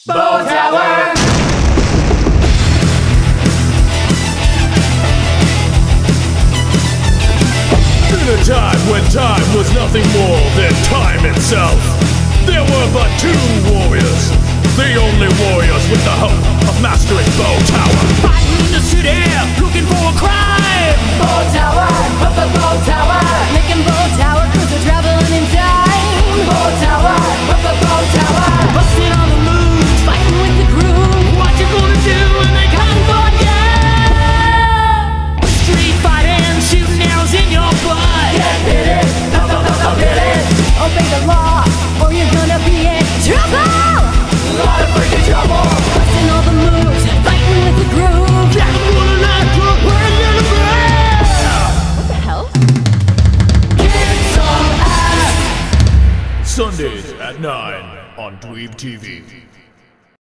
Bow Tower! In a time when time was nothing more than time itself, there were but two warriors, the only warriors with the hope of mastering Bow Tower. Fighting in the city, looking for a crime. Bow Tower, Bow Tower, making Bow Tower cause they're traveling in time. Bow Tower, Bow Tower, Busting on the moves, fighting with the groove. what you gonna do when they come for ya? Street fighting, shooting arrows in your butt. get hit it, hit it. Obey the law or you're gonna be in trouble. Lot of freaking trouble. Busting all the moves, fighting with the groove. That's what I like, we're in the bed. What the hell? Kick some ass. Sundays at 9 on Dweeb TV.